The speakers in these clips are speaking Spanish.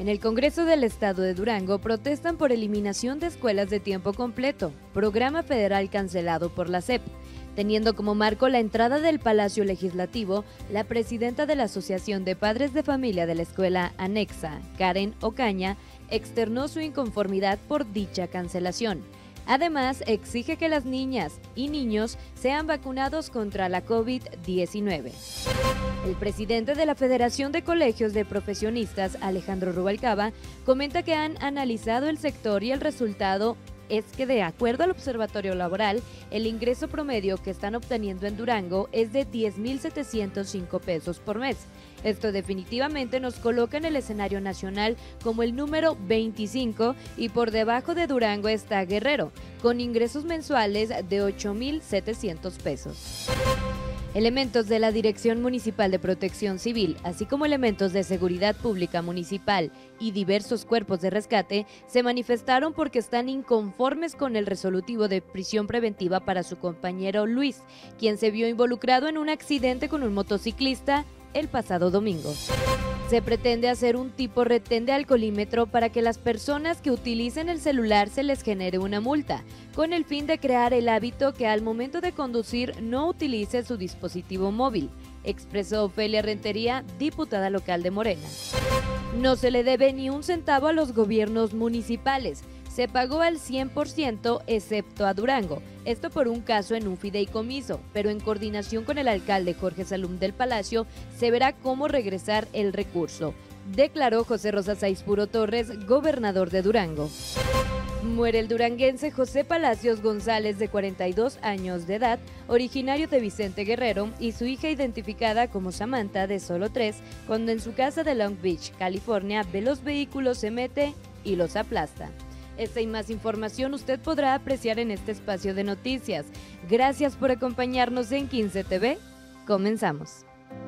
En el Congreso del Estado de Durango protestan por eliminación de escuelas de tiempo completo, programa federal cancelado por la SEP. Teniendo como marco la entrada del Palacio Legislativo, la presidenta de la Asociación de Padres de Familia de la Escuela Anexa, Karen Ocaña, externó su inconformidad por dicha cancelación. Además, exige que las niñas y niños sean vacunados contra la COVID-19. El presidente de la Federación de Colegios de Profesionistas, Alejandro Rubalcaba, comenta que han analizado el sector y el resultado es que, de acuerdo al Observatorio Laboral, el ingreso promedio que están obteniendo en Durango es de 10,705 pesos por mes. Esto definitivamente nos coloca en el escenario nacional como el número 25 y por debajo de Durango está Guerrero, con ingresos mensuales de 8,700 pesos. Elementos de la Dirección Municipal de Protección Civil, así como elementos de seguridad pública municipal y diversos cuerpos de rescate, se manifestaron porque están inconformes con el resolutivo de prisión preventiva para su compañero Luis, quien se vio involucrado en un accidente con un motociclista el pasado domingo. Se pretende hacer un tipo retén de alcoholímetro para que las personas que utilicen el celular se les genere una multa, con el fin de crear el hábito que al momento de conducir no utilice su dispositivo móvil, expresó Ofelia Rentería, diputada local de Morena. No se le debe ni un centavo a los gobiernos municipales. Se pagó al 100% excepto a Durango, esto por un caso en un fideicomiso, pero en coordinación con el alcalde Jorge Salum del Palacio se verá cómo regresar el recurso, declaró José Rosa Saizpuro Torres, gobernador de Durango. Muere el duranguense José Palacios González, de 42 años de edad, originario de Vicente Guerrero, y su hija identificada como Samantha, de solo 3, cuando en su casa de Long Beach, California, ve los vehículos, se mete y los aplasta. Esta y más información usted podrá apreciar en este espacio de noticias. Gracias por acompañarnos en 15 TV. Comenzamos.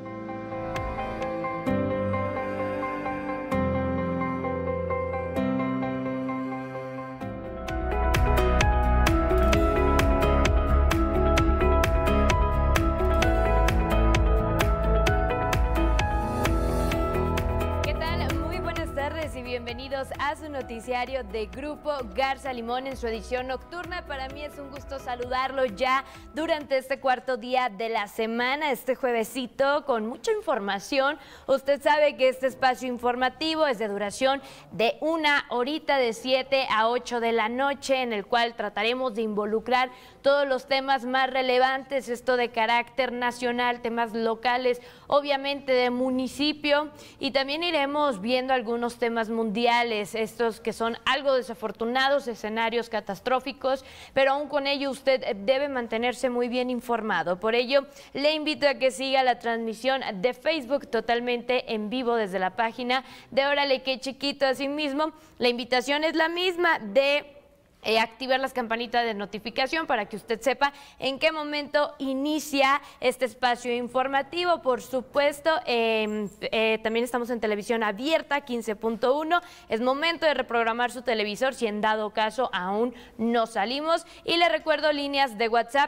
Y bienvenidos a su noticiario de Grupo Garza Limón en su edición nocturna. Para mí es un gusto saludarlo ya durante este cuarto día de la semana, este juevesito con mucha información. Usted sabe que este espacio informativo es de duración de 1 horita, de 7 a 8 de la noche, en el cual trataremos de involucrar todos los temas más relevantes, esto de carácter nacional, temas locales, obviamente de municipio, y también iremos viendo algunos temas mundiales, estos que son algo desafortunados, escenarios catastróficos, pero aún con ello usted debe mantenerse muy bien informado. Por ello, le invito a que siga la transmisión de Facebook totalmente en vivo desde la página de Órale Qué Chiquito. Asimismo, la invitación es la misma de activar las campanitas de notificación para que usted sepa en qué momento inicia este espacio informativo. Por supuesto, también estamos en televisión abierta, 15.1. Es momento de reprogramar su televisor si en dado caso aún no salimos. Y le recuerdo líneas de WhatsApp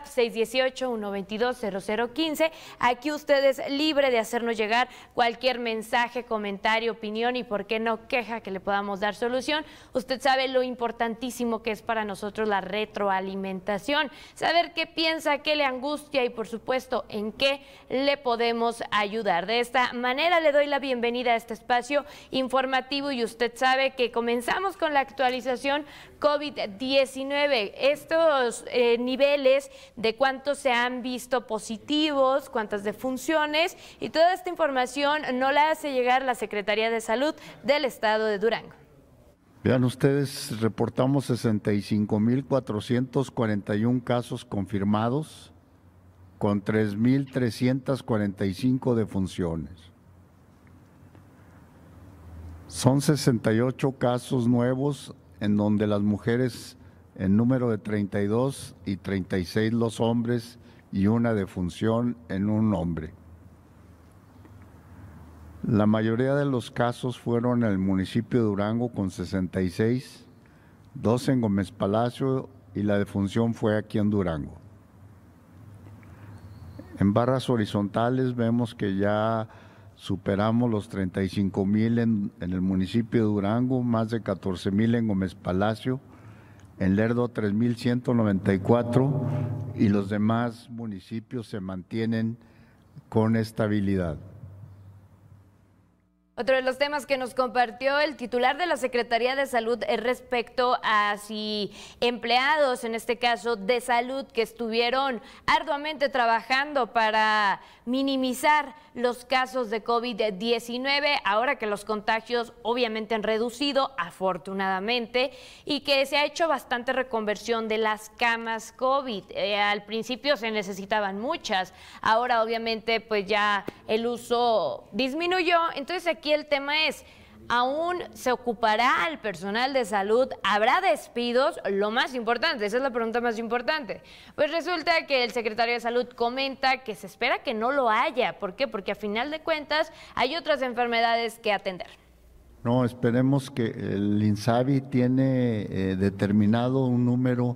618-122-0015. Aquí usted es libre de hacernos llegar cualquier mensaje, comentario, opinión y, por qué no, queja, que le podamos dar solución. Usted sabe lo importantísimo que es para nosotros la retroalimentación, saber qué piensa, qué le angustia y, por supuesto, en qué le podemos ayudar. De esta manera le doy la bienvenida a este espacio informativo y usted sabe que comenzamos con la actualización COVID-19, estos niveles de cuántos se han visto positivos, cuántas defunciones, y toda esta información nos la hace llegar la Secretaría de Salud del Estado de Durango. Vean ustedes, reportamos 65,441 casos confirmados con 3,345 defunciones. Son 68 casos nuevos, en donde las mujeres en número de 32 y 36 los hombres, y una defunción en un hombre. La mayoría de los casos fueron en el municipio de Durango con 66, 2 en Gómez Palacio y la defunción fue aquí en Durango. En barras horizontales vemos que ya superamos los 35,000 en el municipio de Durango, más de 14,000 en Gómez Palacio, en Lerdo 3,194 y los demás municipios se mantienen con estabilidad. Otro de los temas que nos compartió el titular de la Secretaría de Salud es respecto a si empleados, en este caso de salud, que estuvieron arduamente trabajando para minimizar los casos de COVID-19, ahora que los contagios obviamente han reducido, afortunadamente, y que se ha hecho bastante reconversión de las camas COVID. Al principio se necesitaban muchas, ahora obviamente pues ya el uso disminuyó, entonces aquí el tema es, ¿aún se ocupará el personal de salud? ¿Habrá despidos? Lo más importante, esa es la pregunta más importante. Pues resulta que el secretario de Salud comenta que se espera que no lo haya. ¿Por qué? Porque a final de cuentas hay otras enfermedades que atender. No, esperemos que el INSABI tiene determinado un número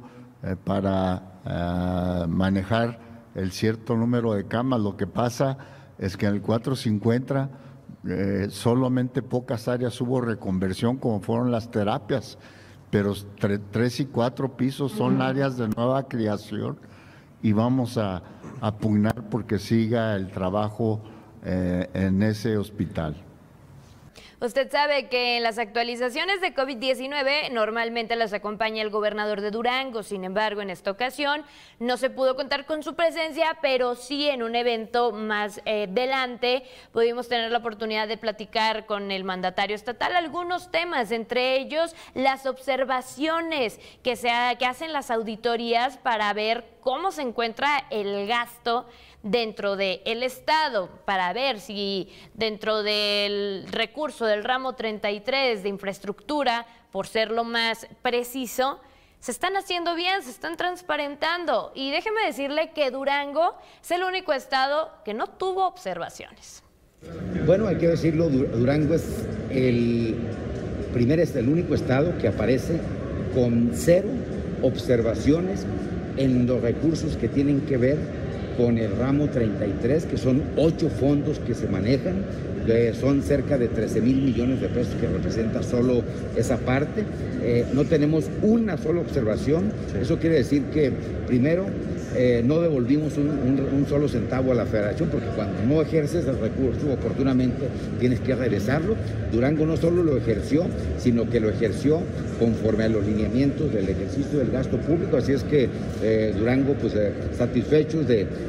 para manejar el cierto número de camas. Lo que pasa es que en el 450 solamente pocas áreas hubo reconversión, como fueron las terapias, pero 3 y 4 pisos son áreas de nueva creación y vamos a pugnar porque siga el trabajo en ese hospital. Usted sabe que en las actualizaciones de COVID-19 normalmente las acompaña el gobernador de Durango, sin embargo en esta ocasión no se pudo contar con su presencia, pero sí en un evento más adelante pudimos tener la oportunidad de platicar con el mandatario estatal algunos temas, entre ellos las observaciones que hacen las auditorías para ver cómo se encuentra el gasto dentro del Estado, para ver si dentro del recurso del ramo 33 de infraestructura, por ser lo más preciso, se están haciendo bien, se están transparentando. Y déjeme decirle que Durango es el único estado que no tuvo observaciones. Bueno, hay que decirlo, Durango es el único estado que aparece con 0 observaciones en los recursos que tienen que ver con el ramo 33, que son 8 fondos que se manejan, que son cerca de 13,000 millones de pesos que representa solo esa parte. No tenemos una sola observación. Eso quiere decir que, primero, no devolvimos un solo centavo a la federación, porque cuando no ejerces el recurso oportunamente tienes que regresarlo. Durango no solo lo ejerció, sino que lo ejerció conforme a los lineamientos del ejercicio del gasto público. Así es que Durango, pues satisfechos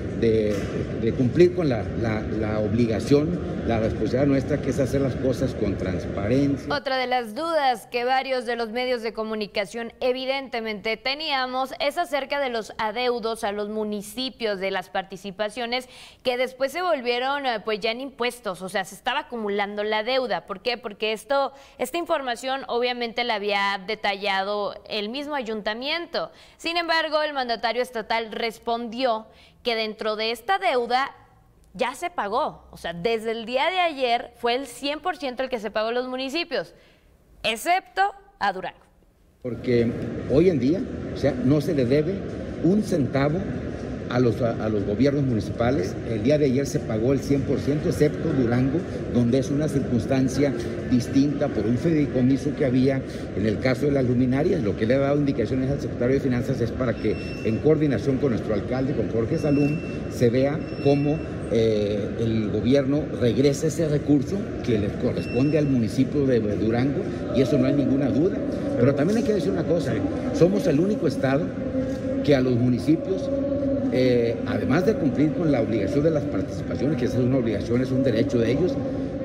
de cumplir con la obligación, la responsabilidad nuestra, que es hacer las cosas con transparencia. Otra de las dudas que varios de los medios de comunicación evidentemente teníamos es acerca de los adeudos a los municipios de las participaciones que después se volvieron pues ya en impuestos, o sea, se estaba acumulando la deuda. ¿Por qué? Porque esta información obviamente la había detallado el mismo ayuntamiento. Sin embargo, el mandatario estatal respondió que dentro de esta deuda ya se pagó, o sea, desde el día de ayer fue el 100% el que se pagó a los municipios, excepto a Durango. Porque hoy en día, o sea, no se le debe un centavo a los gobiernos municipales. El día de ayer se pagó el 100%, excepto Durango, donde es una circunstancia distinta por un fideicomiso que había en el caso de las luminarias. Lo que le ha dado indicaciones al secretario de Finanzas es para que, en coordinación con nuestro alcalde, con Jorge Salum, se vea cómo el gobierno regresa ese recurso que le corresponde al municipio de Durango, y eso no hay ninguna duda. Pero también hay que decir una cosa, somos el único estado que a los municipios, además de cumplir con la obligación de las participaciones, que esa es una obligación, es un derecho de ellos,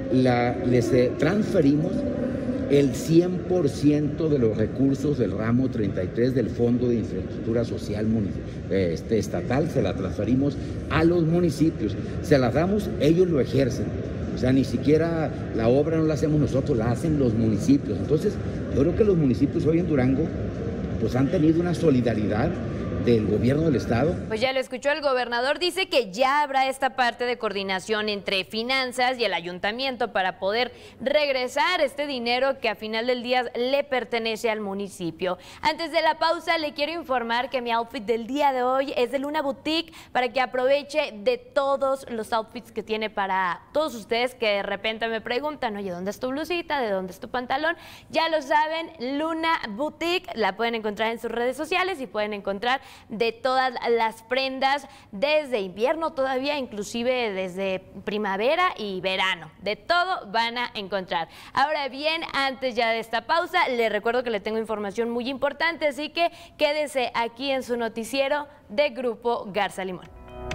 les transferimos el 100% de los recursos del ramo 33 del Fondo de Infraestructura Social estatal, se la transferimos a los municipios, se las damos, ellos lo ejercen. O sea, ni siquiera la obra no la hacemos nosotros, la hacen los municipios. Entonces, yo creo que los municipios hoy en Durango pues han tenido una solidaridad del gobierno del estado. Pues ya lo escuchó el gobernador, dice que ya habrá esta parte de coordinación entre finanzas y el ayuntamiento para poder regresar este dinero que a final del día le pertenece al municipio. Antes de la pausa le quiero informar que mi outfit del día de hoy es de Luna Boutique para que aproveche de todos los outfits que tiene para todos ustedes que de repente me preguntan, oye, ¿dónde es tu blusita? ¿De dónde es tu pantalón? Ya lo saben, Luna Boutique, la pueden encontrar en sus redes sociales y pueden encontrar de todas las prendas desde invierno todavía, inclusive desde primavera y verano. De todo van a encontrar. Ahora bien, antes ya de esta pausa, les recuerdo que le tengo información muy importante, así que quédese aquí en su noticiero de Grupo Garza Limón.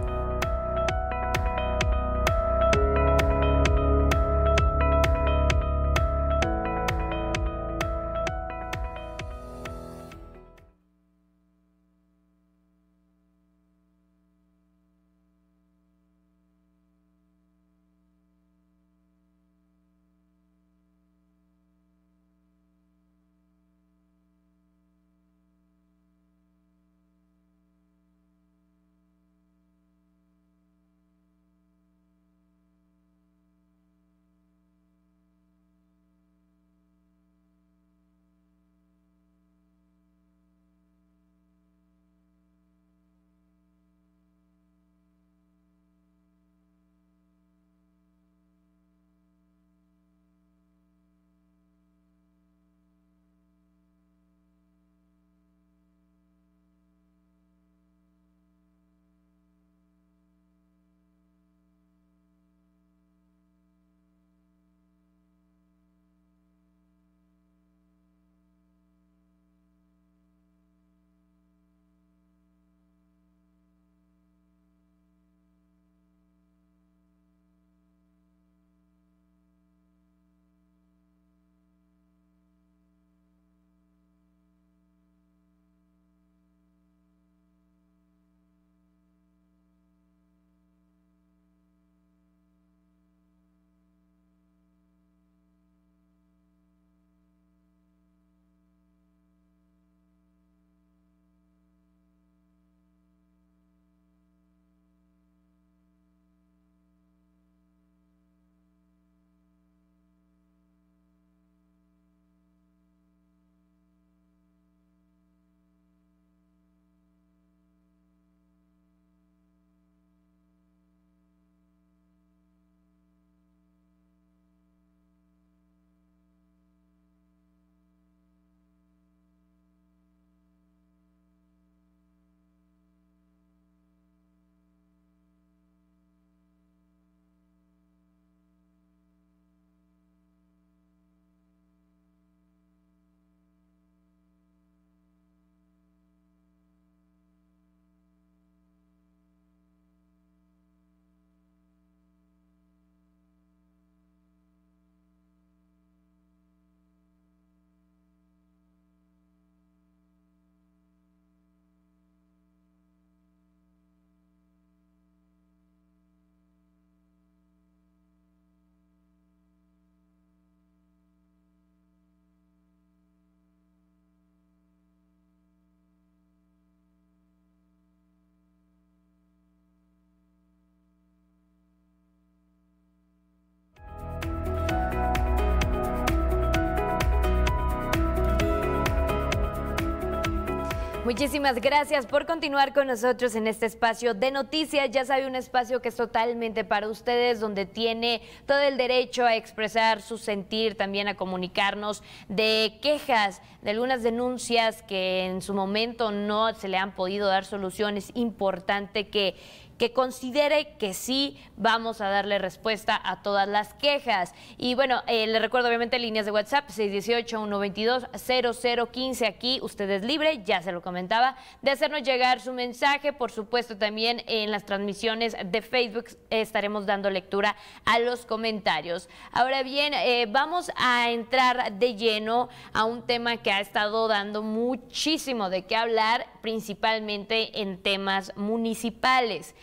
Muchísimas gracias por continuar con nosotros en este espacio de noticias. Ya sabe, un espacio que es totalmente para ustedes, donde tiene todo el derecho a expresar su sentir, también a comunicarnos de quejas, de algunas denuncias que en su momento no se le han podido dar soluciones. Es importante que considere que sí vamos a darle respuesta a todas las quejas. Y bueno, le recuerdo obviamente líneas de WhatsApp 618-122-0015. Aquí usted es libre, ya se lo comentaba, de hacernos llegar su mensaje. Por supuesto, también en las transmisiones de Facebook estaremos dando lectura a los comentarios. Ahora bien, vamos a entrar de lleno a un tema que ha estado dando muchísimo de qué hablar, principalmente en temas municipales.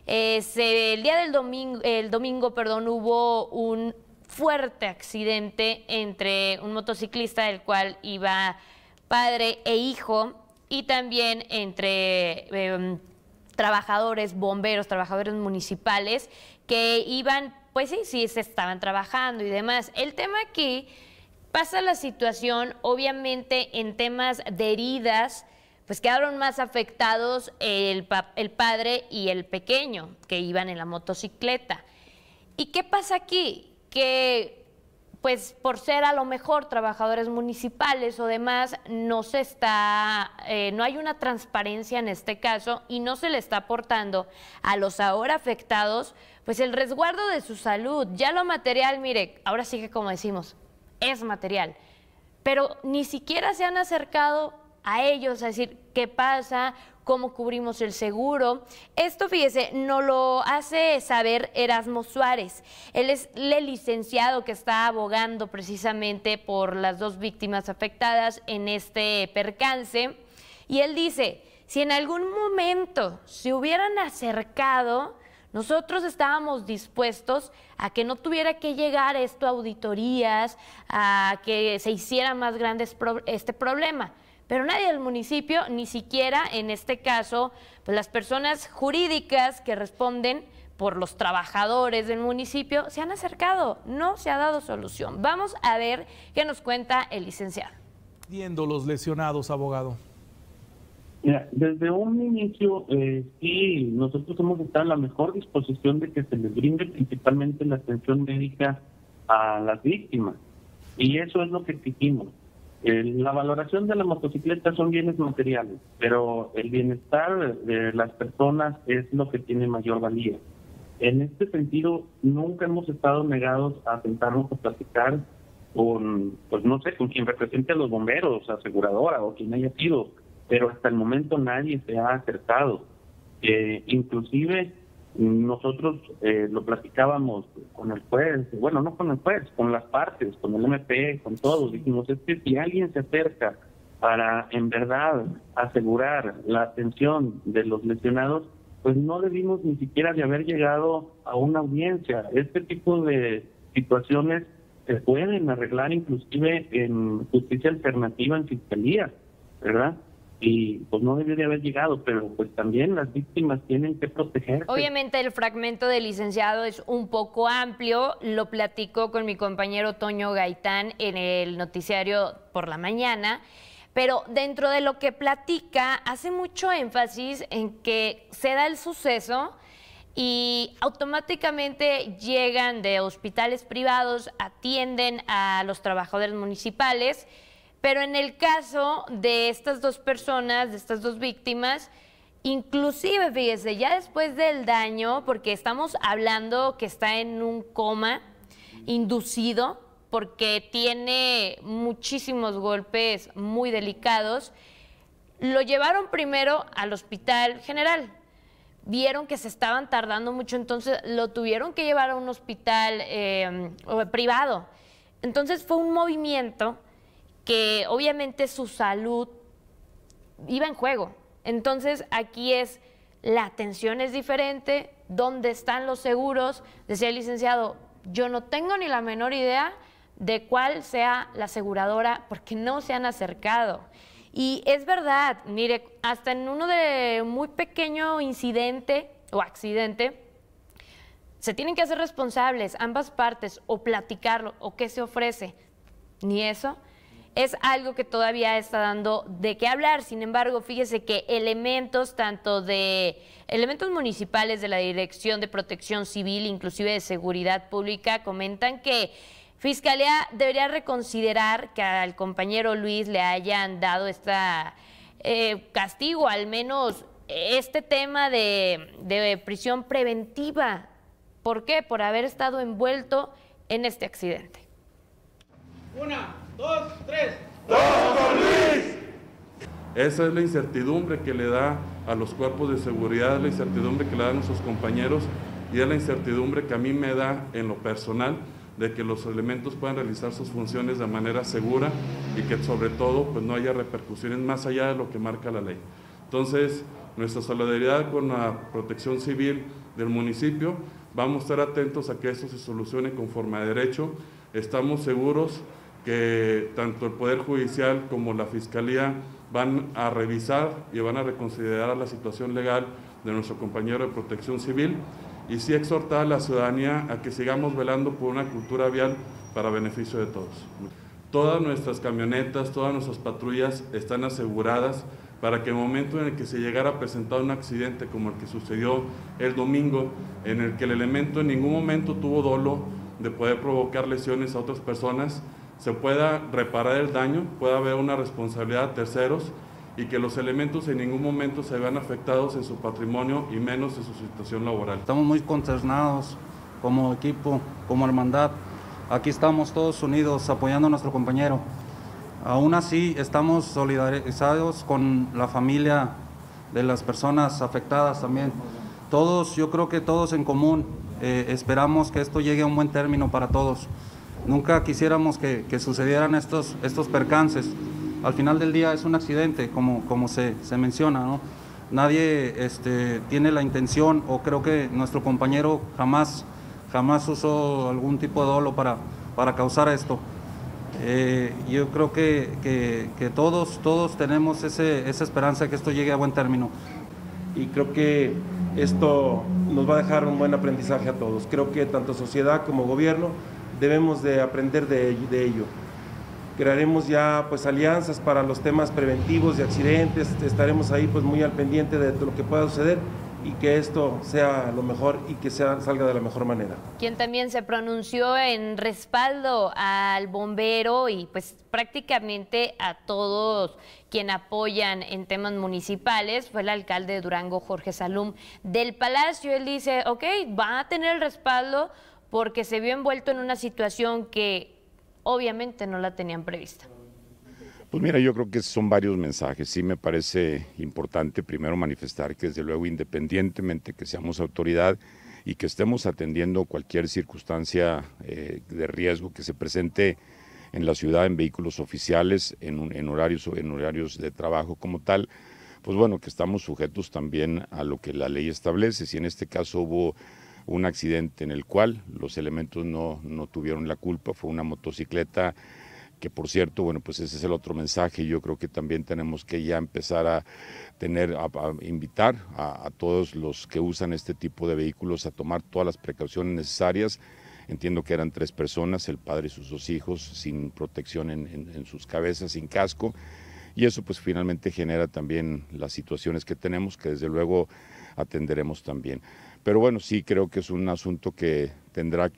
El día del domingo, hubo un fuerte accidente entre un motociclista, del cual iba padre e hijo, y también entre trabajadores, bomberos, trabajadores municipales que iban, pues sí, se estaban trabajando y demás. El tema aquí pasa la situación, obviamente en temas de heridas, pues quedaron más afectados el padre y el pequeño que iban en la motocicleta. ¿Y qué pasa aquí? Que pues por ser a lo mejor trabajadores municipales o demás, no hay una transparencia en este caso y no se le está aportando a los ahora afectados pues el resguardo de su salud. Ya lo material, mire, ahora sí que como decimos, es material, pero ni siquiera se han acercado a ellos a decir qué pasa, cómo cubrimos el seguro. Esto, fíjese, nos lo hace saber Erasmo Suárez. Él es el licenciado que está abogando precisamente por las dos víctimas afectadas en este percance. Y él dice, si en algún momento se hubieran acercado, nosotros estábamos dispuestos a que no tuviera que llegar esto a auditorías, a que se hiciera más grande este problema. Pero nadie del municipio, ni siquiera en este caso, pues las personas jurídicas que responden por los trabajadores del municipio se han acercado, no se ha dado solución. Vamos a ver qué nos cuenta el licenciado. Viendo los lesionados, abogado. Mira, desde un inicio, sí, nosotros hemos estado en la mejor disposición de que se les brinde principalmente la atención médica a las víctimas. Y eso es lo que exigimos. La valoración de la motocicleta son bienes materiales, pero el bienestar de las personas es lo que tiene mayor valía. En este sentido, nunca hemos estado negados a sentarnos a platicar con, pues no sé, con quien represente a los bomberos, aseguradora o quien haya sido, pero hasta el momento nadie se ha acercado. Inclusive nosotros lo platicábamos con el juez, bueno, no con el juez, con las partes, con el MP, con todos. Dijimos, es que si alguien se acerca para en verdad asegurar la atención de los lesionados, pues no debimos ni siquiera de haber llegado a una audiencia. Este tipo de situaciones se pueden arreglar inclusive en justicia alternativa, en fiscalía, ¿verdad? Y pues no debería haber llegado, pero pues también las víctimas tienen que protegerse. Obviamente el fragmento del licenciado es un poco amplio, lo platicó con mi compañero Toño Gaitán en el noticiario por la mañana, pero dentro de lo que platica hace mucho énfasis en que se da el suceso y automáticamente llegan de hospitales privados, atienden a los trabajadores municipales. Pero en el caso de estas dos personas, de estas dos víctimas, inclusive, fíjese, ya después del daño, porque estamos hablando que está en un coma inducido, porque tiene muchísimos golpes muy delicados, lo llevaron primero al hospital general. Vieron que se estaban tardando mucho, entonces lo tuvieron que llevar a un hospital privado. Entonces fue un movimiento que obviamente su salud iba en juego. Entonces aquí la atención es diferente, ¿dónde están los seguros? Decía el licenciado, yo no tengo ni la menor idea de cuál sea la aseguradora porque no se han acercado. Y es verdad, mire, hasta en uno de muy pequeño incidente o accidente, se tienen que hacer responsables ambas partes o platicarlo o qué se ofrece. Ni eso. Es algo que todavía está dando de qué hablar. Sin embargo, fíjese que elementos municipales de la Dirección de Protección Civil, inclusive de Seguridad Pública, comentan que Fiscalía debería reconsiderar que al compañero Luis le hayan dado castigo, al menos este tema de prisión preventiva. ¿Por qué? Por haber estado envuelto en este accidente. 1, 2, 3. ¡Todos con Luis! Esa es la incertidumbre que le da a los cuerpos de seguridad, la incertidumbre que le dan a nuestros compañeros y es la incertidumbre que a mí me da en lo personal de que los elementos puedan realizar sus funciones de manera segura y que sobre todo pues no haya repercusiones más allá de lo que marca la ley. Entonces, nuestra solidaridad con la Protección Civil del municipio, vamos a estar atentos a que esto se solucione conforme a derecho. Estamos seguros que tanto el Poder Judicial como la Fiscalía van a revisar y van a reconsiderar la situación legal de nuestro compañero de Protección Civil, y sí exhortar a la ciudadanía a que sigamos velando por una cultura vial para beneficio de todos. Todas nuestras camionetas, todas nuestras patrullas están aseguradas para que en el momento en el que se llegara a presentar un accidente como el que sucedió el domingo, en el que el elemento en ningún momento tuvo dolo de poder provocar lesiones a otras personas, se pueda reparar el daño, pueda haber una responsabilidad de terceros y que los elementos en ningún momento se vean afectados en su patrimonio y menos en su situación laboral. Estamos muy consternados como equipo, como hermandad. Aquí estamos todos unidos apoyando a nuestro compañero. Aún así estamos solidarizados con la familia de las personas afectadas también. Todos, yo creo que todos en común esperamos que esto llegue a un buen término para todos. Nunca quisiéramos que sucedieran estos percances. Al final del día es un accidente, como se menciona, ¿no? Nadie tiene la intención, o creo que nuestro compañero jamás usó algún tipo de dolo para causar esto. Yo creo que todos tenemos esa esperanza de que esto llegue a buen término. Y creo que esto nos va a dejar un buen aprendizaje a todos. Creo que tanto sociedad como gobierno debemos de aprender de ello. Crearemos ya pues alianzas para los temas preventivos de accidentes, estaremos ahí pues muy al pendiente de lo que pueda suceder y que esto sea lo mejor y que salga de la mejor manera. Quien también se pronunció en respaldo al bombero y pues prácticamente a todos quien apoyan en temas municipales fue el alcalde de Durango, Jorge Salum del Palacio. Él dice, ok, va a tener el respaldo porque se vio envuelto en una situación que obviamente no la tenían prevista. Pues mira, yo creo que son varios mensajes. Sí me parece importante primero manifestar que desde luego independientemente que seamos autoridad y que estemos atendiendo cualquier circunstancia de riesgo que se presente en la ciudad en vehículos oficiales, en horarios de trabajo como tal, pues bueno, que estamos sujetos también a lo que la ley establece. Si en este caso hubo un accidente en el cual los elementos no tuvieron la culpa, fue una motocicleta que por cierto, bueno, pues ese es el otro mensaje. Yo creo que también tenemos que ya empezar a invitar a todos los que usan este tipo de vehículos a tomar todas las precauciones necesarias. Entiendo que eran 3 personas, el padre y sus 2 hijos, sin protección en sus cabezas, sin casco, y eso pues finalmente genera también las situaciones que tenemos, que desde luego atenderemos también. Pero bueno, sí creo que es un asunto que tendrá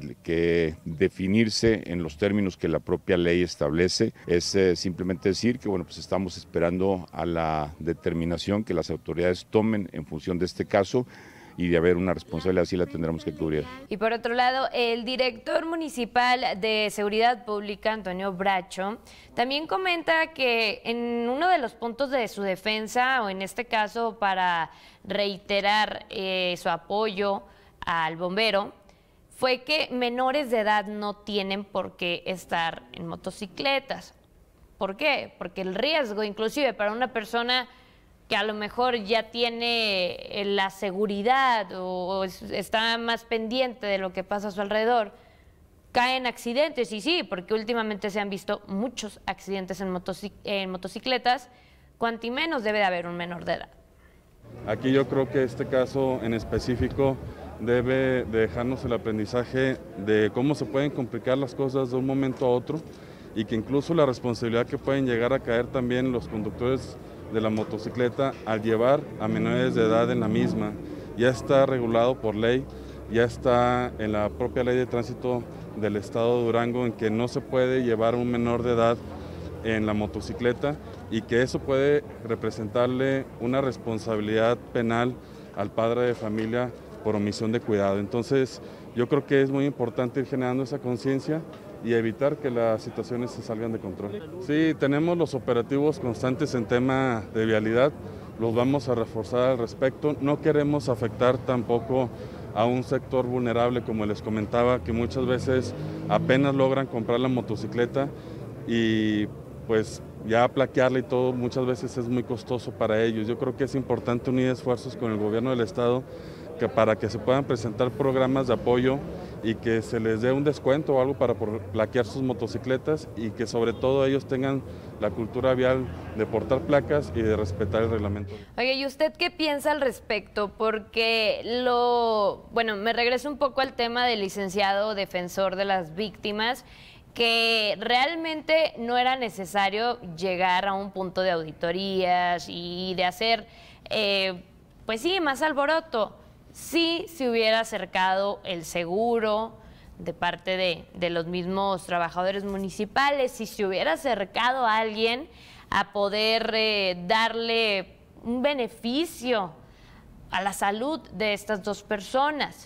que definirse en los términos que la propia ley establece. Es simplemente decir que bueno, pues estamos esperando a la determinación que las autoridades tomen en función de este caso, y de haber una responsabilidad así la tendremos que cubrir. Y por otro lado, el director municipal de Seguridad Pública, Antonio Bracho, también comenta que en uno de los puntos de su defensa, o en este caso para reiterar su apoyo al bombero, fue que menores de edad no tienen por qué estar en motocicletas. ¿Por qué? Porque el riesgo, inclusive para una persona que a lo mejor ya tiene la seguridad o está más pendiente de lo que pasa a su alrededor, cae en accidentes, y sí, porque últimamente se han visto muchos accidentes en motocicletas, cuanti menos debe de haber un menor de edad. Aquí yo creo que este caso en específico debe de dejarnos el aprendizaje de cómo se pueden complicar las cosas de un momento a otro, y que incluso la responsabilidad que pueden llegar a caer también los conductores de la motocicleta al llevar a menores de edad en la misma, ya está regulado por ley, ya está en la propia ley de tránsito del estado de Durango, en que no se puede llevar a un menor de edad en la motocicleta, y que eso puede representarle una responsabilidad penal al padre de familia por omisión de cuidado. Entonces yo creo que es muy importante ir generando esa conciencia y evitar que las situaciones se salgan de control. Sí, tenemos los operativos constantes en tema de vialidad, los vamos a reforzar al respecto. No queremos afectar tampoco a un sector vulnerable, como les comentaba, que muchas veces apenas logran comprar la motocicleta y pues ya plaquearla y todo muchas veces es muy costoso para ellos. Yo creo que es importante unir esfuerzos con el gobierno del estado para que se puedan presentar programas de apoyo y que se les dé un descuento o algo para plaquear sus motocicletas y que sobre todo ellos tengan la cultura vial de portar placas y de respetar el reglamento. Oye, ¿y usted qué piensa al respecto? Porque bueno, me regreso un poco al tema del licenciado defensor de las víctimas, que realmente no era necesario llegar a un punto de auditorías y de hacer, pues sí, más alboroto. Sí se hubiera acercado el seguro de parte de los mismos trabajadores municipales, si se hubiera acercado a alguien a poder darle un beneficio a la salud de estas dos personas.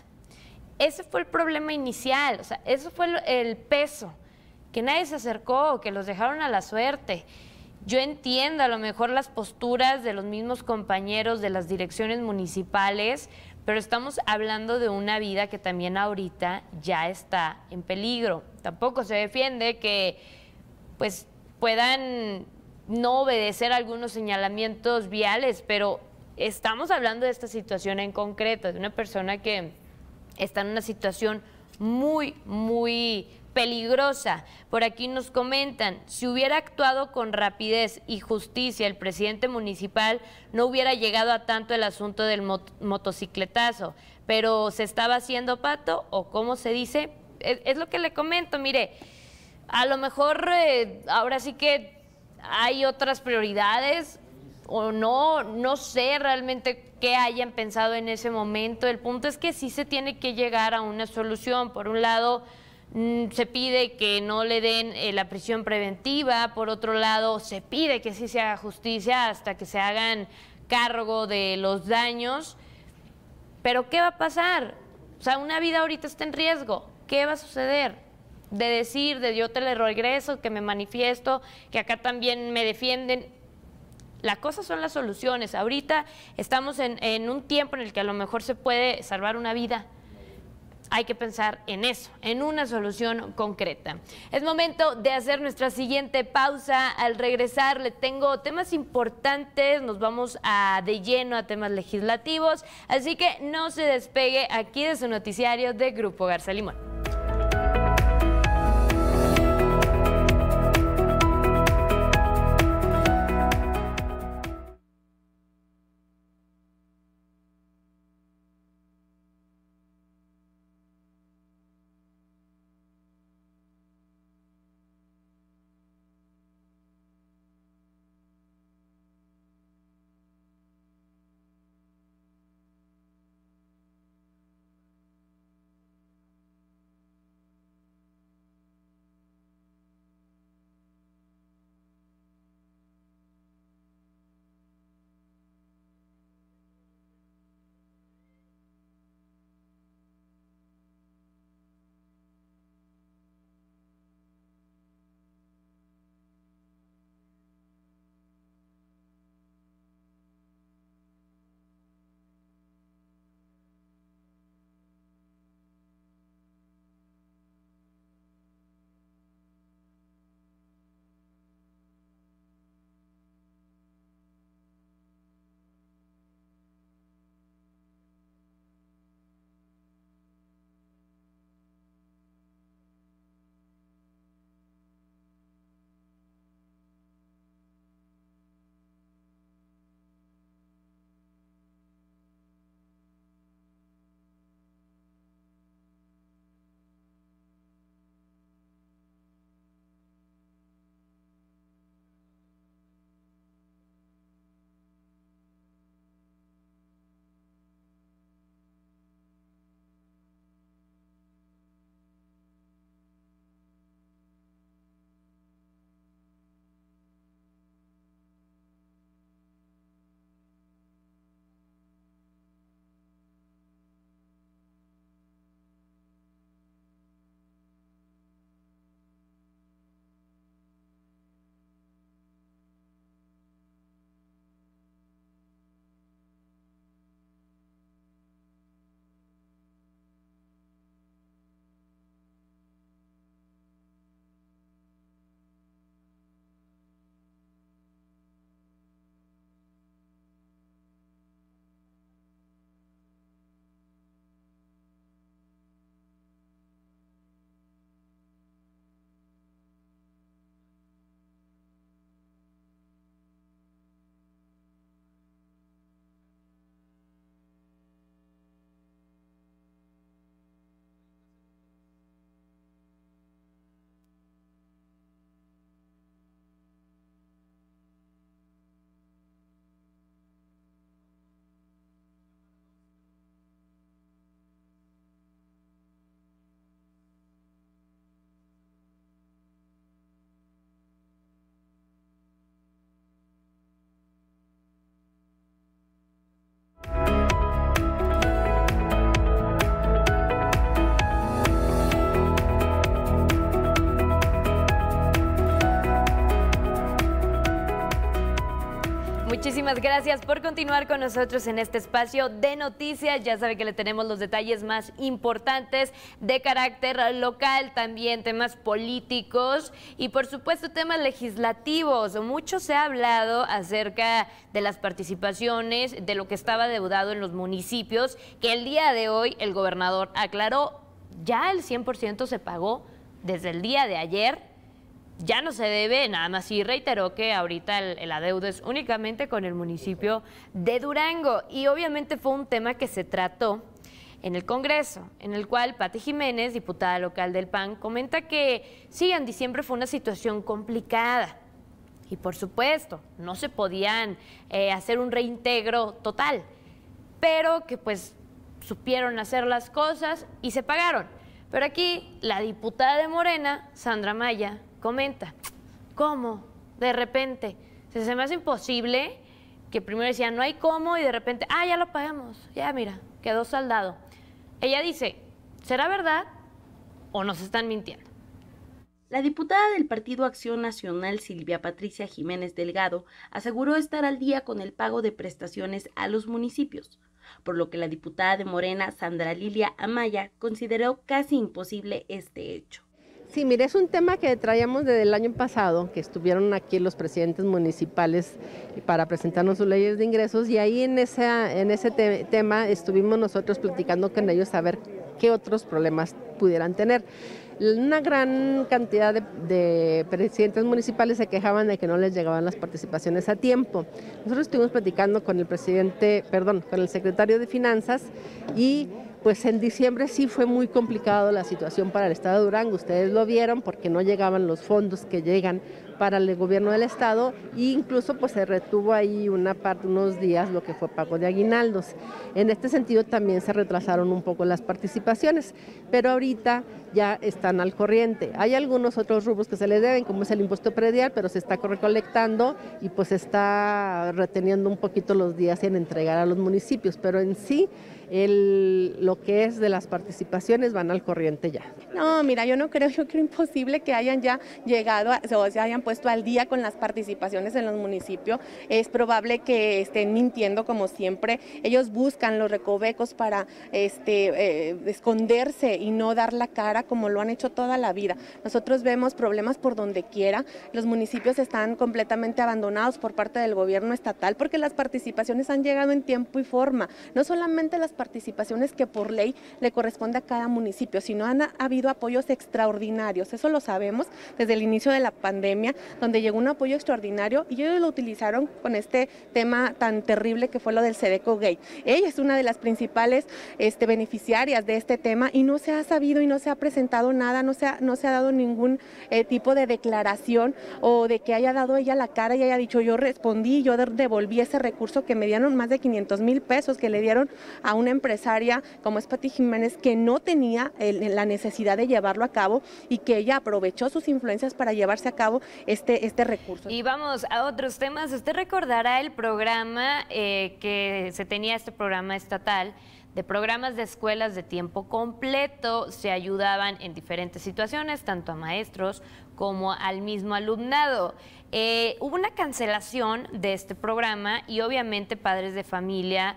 Ese fue el problema inicial, o sea, eso fue el peso, que nadie se acercó, que los dejaron a la suerte. Yo entiendo a lo mejor las posturas de los mismos compañeros de las direcciones municipales, pero estamos hablando de una vida que también ahorita ya está en peligro. Tampoco se defiende que pues puedan no obedecer algunos señalamientos viales, pero estamos hablando de esta situación en concreto, de una persona que está en una situación muy, muy peligrosa. Por aquí nos comentan, si hubiera actuado con rapidez y justicia el presidente municipal, no hubiera llegado a tanto el asunto del motocicletazo, pero ¿se estaba haciendo pato o cómo se dice? Es lo que le comento, mire, a lo mejor ahora sí que hay otras prioridades o no sé realmente qué hayan pensado en ese momento. El punto es que sí se tiene que llegar a una solución. Por un lado, se pide que no le den la prisión preventiva, por otro lado se pide que sí se haga justicia hasta que se hagan cargo de los daños, pero ¿qué va a pasar? O sea, una vida ahorita está en riesgo, ¿qué va a suceder? De decir, de yo te le regreso, que me manifiesto, que acá también me defienden. La cosa son las soluciones. Ahorita estamos en un tiempo en el que a lo mejor se puede salvar una vida. Hay que pensar en eso, en una solución concreta. Es momento de hacer nuestra siguiente pausa. Al regresar le tengo temas importantes, nos vamos de lleno a temas legislativos, así que no se despegue aquí de su noticiario de Grupo Garza Limón. Muchísimas gracias por continuar con nosotros en este espacio de noticias. Ya sabe que le tenemos los detalles más importantes de carácter local, también temas políticos y por supuesto temas legislativos. Mucho se ha hablado acerca de las participaciones, de lo que estaba deudado en los municipios, que el día de hoy el gobernador aclaró, ya el 100% se pagó desde el día de ayer. Ya no se debe, nada más sí reiteró que ahorita el adeudo es únicamente con el municipio de Durango y obviamente fue un tema que se trató en el Congreso, en el cual Pati Jiménez, diputada local del PAN, comenta que sí, en diciembre fue una situación complicada y por supuesto no se podían hacer un reintegro total, pero que pues supieron hacer las cosas y se pagaron. Pero aquí la diputada de Morena, Sandra Maya, comenta, ¿cómo? De repente, se me hace imposible que primero decían no hay cómo y de repente, ya lo pagamos, ya mira, quedó saldado. Ella dice, ¿será verdad o nos están mintiendo? La diputada del Partido Acción Nacional, Silvia Patricia Jiménez Delgado, aseguró estar al día con el pago de prestaciones a los municipios, por lo que la diputada de Morena, Sandra Lilia Amaya, consideró casi imposible este hecho. Sí, mire, es un tema que traíamos desde el año pasado, que estuvieron aquí los presidentes municipales para presentarnos sus leyes de ingresos y ahí en ese tema estuvimos nosotros platicando con ellos a ver qué otros problemas pudieran tener. Una gran cantidad de presidentes municipales se quejaban de que no les llegaban las participaciones a tiempo. Nosotros estuvimos platicando con con el secretario de Finanzas y pues en diciembre sí fue muy complicado la situación para el estado de Durango. Ustedes lo vieron porque no llegaban los fondos que llegan para el gobierno del estado e incluso pues se retuvo ahí unos días lo que fue pago de aguinaldos. En este sentido también se retrasaron un poco las participaciones, pero ahorita ya están al corriente. Hay algunos otros rubros que se les deben, como es el impuesto predial, pero se está recolectando y pues se está reteniendo un poquito los días en entregar a los municipios, pero en sí lo que es de las participaciones van al corriente ya. No, mira, yo creo imposible que hayan ya llegado o se hayan puesto al día con las participaciones en los municipios. Es probable que estén mintiendo como siempre. Ellos buscan los recovecos para esconderse y no dar la cara como lo han hecho toda la vida. Nosotros vemos problemas por donde quiera. Los municipios están completamente abandonados por parte del gobierno estatal porque las participaciones han llegado en tiempo y forma. No solamente las participaciones que por ley le corresponde a cada municipio, sino han habido apoyos extraordinarios, eso lo sabemos desde el inicio de la pandemia, donde llegó un apoyo extraordinario y ellos lo utilizaron con este tema tan terrible que fue lo del Sedeco Gate. Ella es una de las principales beneficiarias de este tema y no se ha sabido y no se ha presentado nada, no se ha dado ningún tipo de declaración o de que haya dado ella la cara y haya dicho yo respondí, yo devolví ese recurso que me dieron más de 500,000 pesos que le dieron a una empresaria como es Pati Jiménez que no tenía la necesidad de llevarlo a cabo y que ella aprovechó sus influencias para llevarse a cabo este recurso. Y vamos a otros temas. Usted recordará el programa que se tenía, este programa estatal de programas de escuelas de tiempo completo. Se ayudaban en diferentes situaciones, tanto a maestros como al mismo alumnado. Hubo una cancelación de este programa y obviamente padres de familia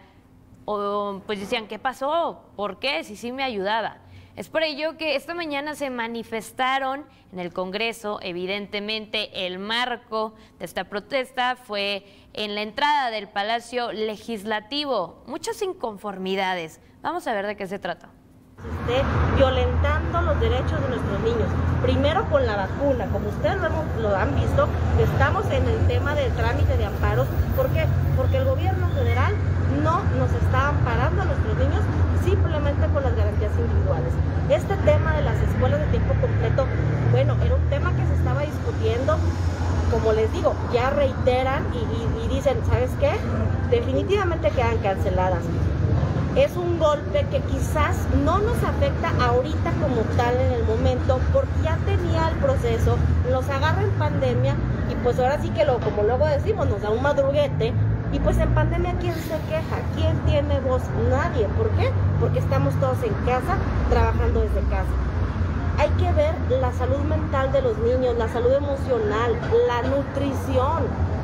pues decían, ¿qué pasó? ¿Por qué? Si sí me ayudaba. Es por ello que esta mañana se manifestaron en el Congreso. Evidentemente el marco de esta protesta fue en la entrada del Palacio Legislativo. Muchas inconformidades. Vamos a ver de qué se trata. Esté violentando los derechos de nuestros niños. Primero con la vacuna, como ustedes lo han visto, estamos en el tema del trámite de amparos. ¿Por qué? Porque el gobierno federal no nos está amparando a nuestros niños simplemente con las garantías individuales. Este tema de las escuelas de tiempo completo, bueno, era un tema que se estaba discutiendo, como les digo, ya reiteran y dicen, ¿sabes qué? Definitivamente quedan canceladas. Es un golpe que quizás no nos afecta ahorita como tal en el momento, porque ya tenía el proceso, nos agarra en pandemia y pues ahora sí que como luego decimos, nos da un madruguete. Y pues en pandemia, ¿quién se queja? ¿Quién tiene voz? Nadie. ¿Por qué? Porque estamos todos en casa, trabajando desde casa. Hay que ver la salud mental de los niños, la salud emocional, la nutrición.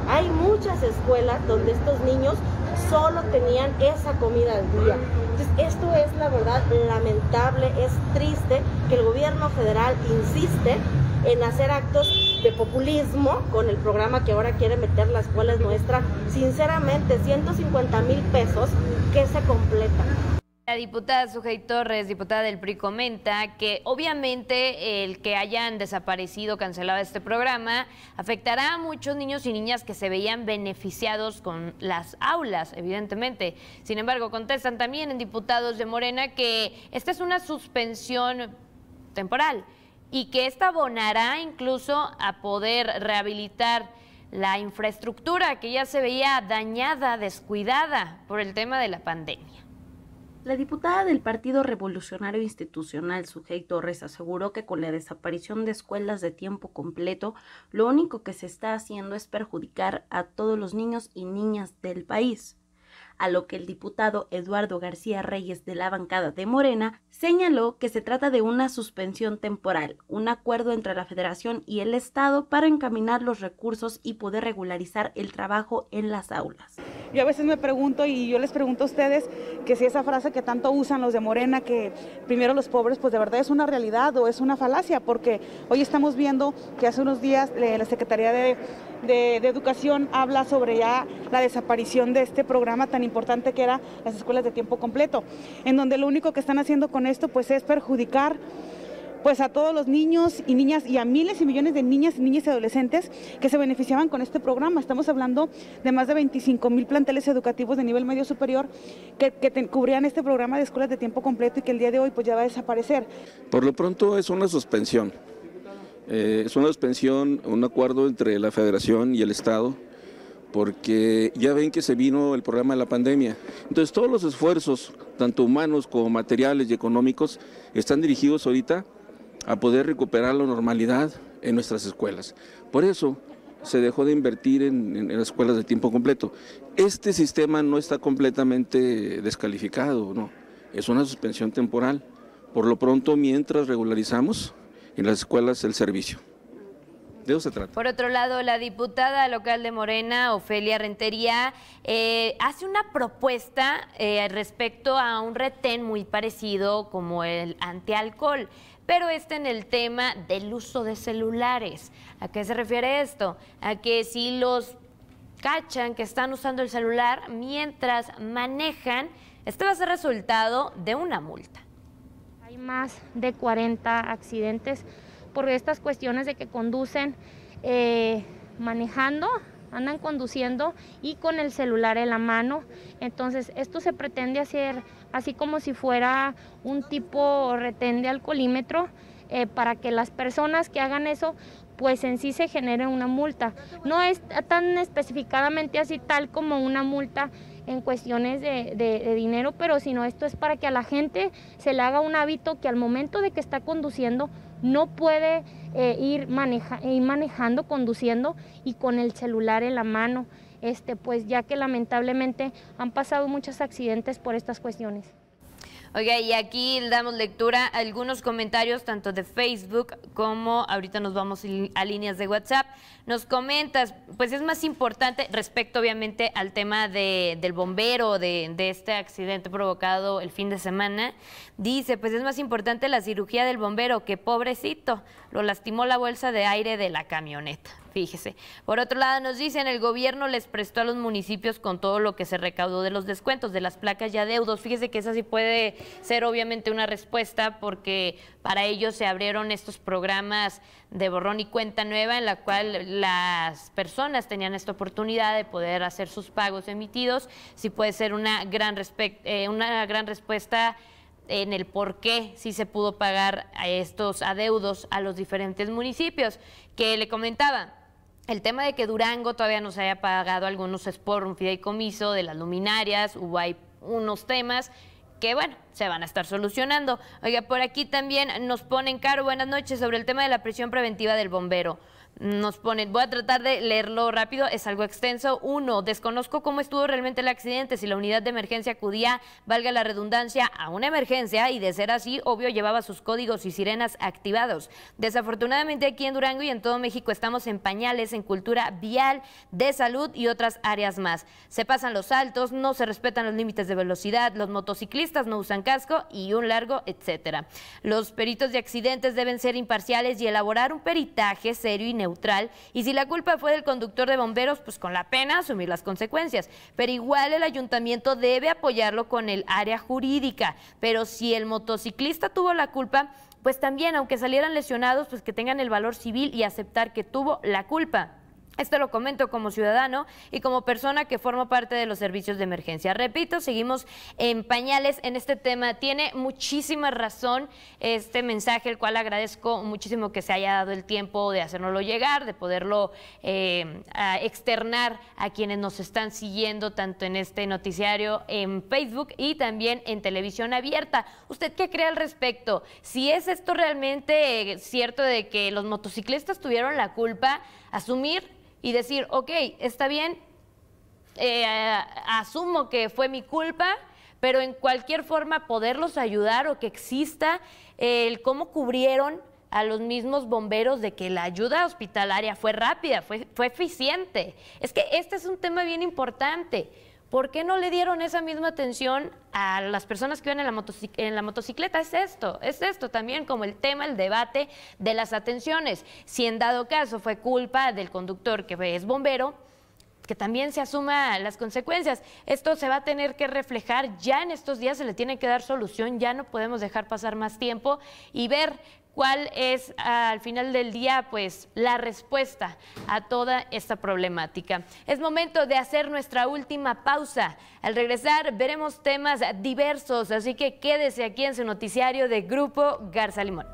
Hay muchas escuelas donde estos niños solo tenían esa comida al día. Entonces, esto es la verdad lamentable, es triste que el gobierno federal insiste en hacer actos de populismo con el programa que ahora quiere meter la escuela es nuestra. Sinceramente, 150,000 pesos que se completan. La diputada Sujei Torres, diputada del PRI, comenta que obviamente el que hayan desaparecido, cancelado este programa, afectará a muchos niños y niñas que se veían beneficiados con las aulas, evidentemente. Sin embargo, contestan también en diputados de Morena que esta es una suspensión temporal y que esta abonará incluso a poder rehabilitar la infraestructura que ya se veía dañada, descuidada por el tema de la pandemia. La diputada del Partido Revolucionario Institucional, Sujei Torres, aseguró que con la desaparición de escuelas de tiempo completo, lo único que se está haciendo es perjudicar a todos los niños y niñas del país. A lo que el diputado Eduardo García Reyes, de la bancada de Morena, señaló que se trata de una suspensión temporal, un acuerdo entre la Federación y el Estado para encaminar los recursos y poder regularizar el trabajo en las aulas. Yo a veces me pregunto, y yo les pregunto a ustedes, que si esa frase que tanto usan los de Morena, que primero los pobres, pues de verdad es una realidad o es una falacia, porque hoy estamos viendo que hace unos días la Secretaría de Educación habla sobre ya la desaparición de este programa tan importante que era las escuelas de tiempo completo, en donde lo único que están haciendo con esto pues es perjudicar pues a todos los niños y niñas y a miles y millones de niñas y adolescentes que se beneficiaban con este programa. Estamos hablando de más de 25,000 planteles educativos de nivel medio superior que cubrían este programa de escuelas de tiempo completo y que el día de hoy pues ya va a desaparecer. Por lo pronto es una suspensión. Es una suspensión, un acuerdo entre la Federación y el Estado, porque ya ven que se vino el problema de la pandemia. Entonces todos los esfuerzos, tanto humanos como materiales y económicos, están dirigidos ahorita a poder recuperar la normalidad en nuestras escuelas. Por eso se dejó de invertir en las escuelas de tiempo completo. Este sistema no está completamente descalificado, no, es una suspensión temporal. Por lo pronto, mientras regularizamos en las escuelas el servicio. De eso se trata. Por otro lado, la diputada local de Morena, Ofelia Rentería, hace una propuesta respecto a un retén muy parecido como el antialcohol, pero en el tema del uso de celulares. ¿A qué se refiere esto? A que si los cachan que están usando el celular mientras manejan, este va a ser resultado de una multa. Hay más de 40 accidentes por estas cuestiones de que conducen manejando, andan conduciendo y con el celular en la mano. Entonces esto se pretende hacer así como si fuera un tipo retén de alcoholímetro para que las personas que hagan eso pues en sí se genere una multa. No es tan especificadamente así tal como una multa en cuestiones de dinero, pero sino esto es para que a la gente se le haga un hábito que al momento de que está conduciendo no puede ir manejando, conduciendo y con el celular en la mano, pues ya que lamentablemente han pasado muchos accidentes por estas cuestiones. Oiga, y aquí damos lectura a algunos comentarios tanto de Facebook como ahorita nos vamos a líneas de WhatsApp. Nos comentas, pues es más importante respecto obviamente al tema del bombero, de este accidente provocado el fin de semana. Dice, pues es más importante la cirugía del bombero, que pobrecito, lo lastimó la bolsa de aire de la camioneta. Fíjese. Por otro lado nos dicen, el gobierno les prestó a los municipios con todo lo que se recaudó de los descuentos, de las placas y adeudos. Fíjese que esa sí puede ser obviamente una respuesta, porque para ellos se abrieron estos programas de borrón y cuenta nueva, en la cual las personas tenían esta oportunidad de poder hacer sus pagos emitidos. Sí puede ser una gran respuesta en el por qué sí se pudo pagar a estos adeudos a los diferentes municipios. Que le comentaba, el tema de que Durango todavía no se haya pagado algunos es por un fideicomiso de las luminarias, hay unos temas que, bueno, se van a estar solucionando. Oiga, por aquí también nos ponen, Caro, buenas noches, sobre el tema de la prisión preventiva del bombero. Nos ponen, voy a tratar de leerlo rápido, es algo extenso. 1. Desconozco cómo estuvo realmente el accidente, si la unidad de emergencia acudía, valga la redundancia, a una emergencia y de ser así, obvio llevaba sus códigos y sirenas activados. Desafortunadamente aquí en Durango y en todo México estamos en pañales en cultura vial, de salud y otras áreas más. Se pasan los saltos, no se respetan los límites de velocidad, los motociclistas no usan casco y un largo etcétera. Los peritos de accidentes deben ser imparciales y elaborar un peritaje serio y neutral, y si la culpa fue del conductor de bomberos, pues con la pena asumir las consecuencias, pero igual el ayuntamiento debe apoyarlo con el área jurídica, pero si el motociclista tuvo la culpa, pues también, aunque salieran lesionados, pues que tengan el valor civil y aceptar que tuvo la culpa. Esto lo comento como ciudadano y como persona que forma parte de los servicios de emergencia. Repito, seguimos en pañales en este tema. Tiene muchísima razón este mensaje, el cual agradezco muchísimo que se haya dado el tiempo de hacérnoslo llegar, de poderlo externar a quienes nos están siguiendo tanto en este noticiario en Facebook y también en televisión abierta. ¿Usted qué cree al respecto? Si es esto realmente cierto de que los motociclistas tuvieron la culpa, asumir y decir, ok, está bien, asumo que fue mi culpa, pero en cualquier forma poderlos ayudar o que exista el cómo cubrieron a los mismos bomberos de que la ayuda hospitalaria fue rápida, fue eficiente. Es que este es un tema bien importante. ¿Por qué no le dieron esa misma atención a las personas que iban en la motocicleta? Es esto también como el tema, el debate de las atenciones. Si en dado caso fue culpa del conductor que es bombero, que también se asuma las consecuencias. Esto se va a tener que reflejar ya en estos días, se le tiene que dar solución, ya no podemos dejar pasar más tiempo y ver cuál es al final del día pues la respuesta a toda esta problemática. Es momento de hacer nuestra última pausa. Al regresar veremos temas diversos, así que quédese aquí en su noticiario de Grupo Garza Limón.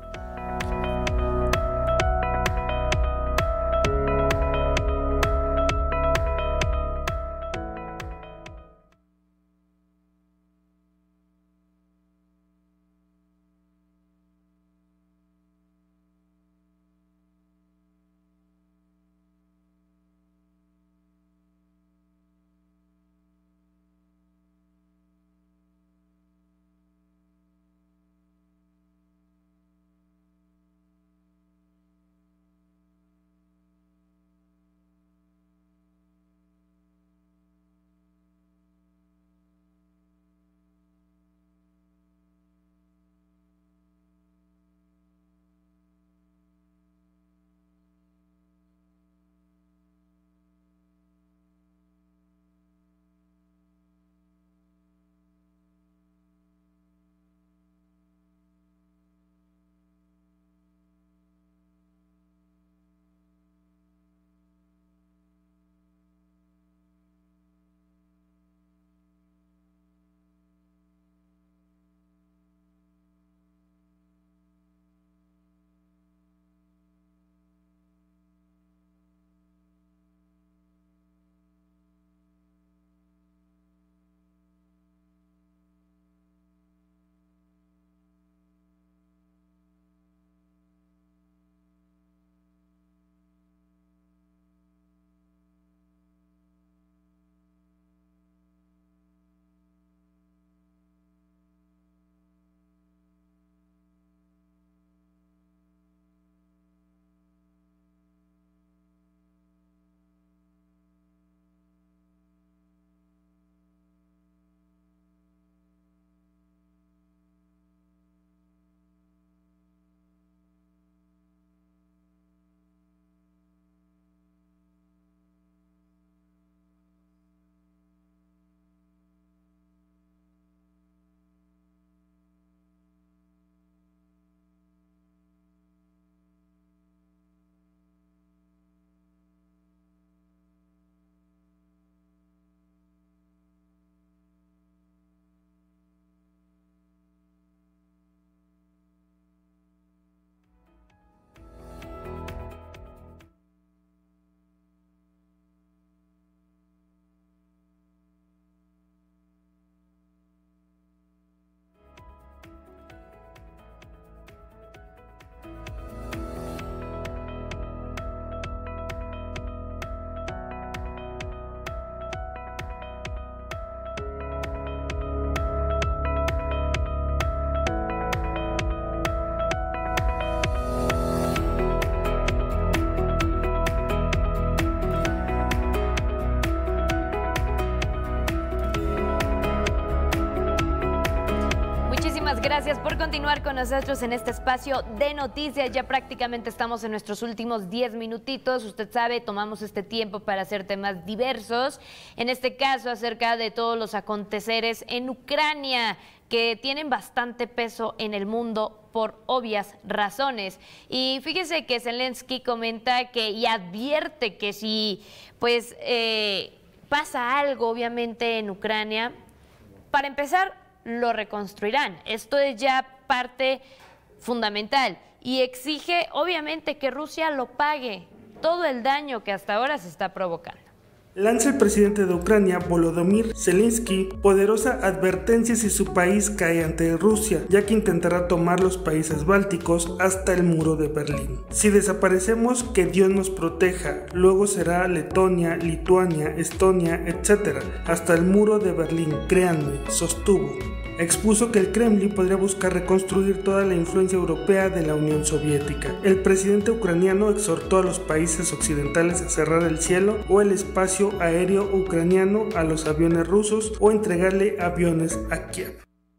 Muchas gracias por continuar con nosotros en este espacio de noticias. Ya prácticamente estamos en nuestros últimos 10 minutitos. Usted sabe, tomamos este tiempo para hacer temas diversos. En este caso, acerca de todos los aconteceres en Ucrania, que tienen bastante peso en el mundo por obvias razones. Y fíjese que Zelensky comenta que y advierte que si pues pasa algo obviamente en Ucrania, para empezar lo reconstruirán. Esto es ya parte fundamental y exige obviamente que Rusia lo pague todo el daño que hasta ahora se está provocando. Lanza el presidente de Ucrania, Volodymyr Zelensky, poderosa advertencia si su país cae ante Rusia, ya que intentará tomar los países bálticos hasta el muro de Berlín. Si desaparecemos, que Dios nos proteja, luego será Letonia, Lituania, Estonia, etc., hasta el muro de Berlín, créanme, sostuvo. Expuso que el Kremlin podría buscar reconstruir toda la influencia europea de la Unión Soviética. El presidente ucraniano exhortó a los países occidentales a cerrar el cielo o el espacio aéreo ucraniano a los aviones rusos o entregarle aviones a Kiev.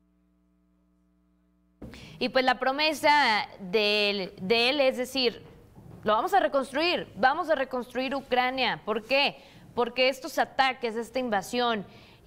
Y pues la promesa de él es decir, lo vamos a reconstruir Ucrania. ¿Por qué? Porque estos ataques, esta invasión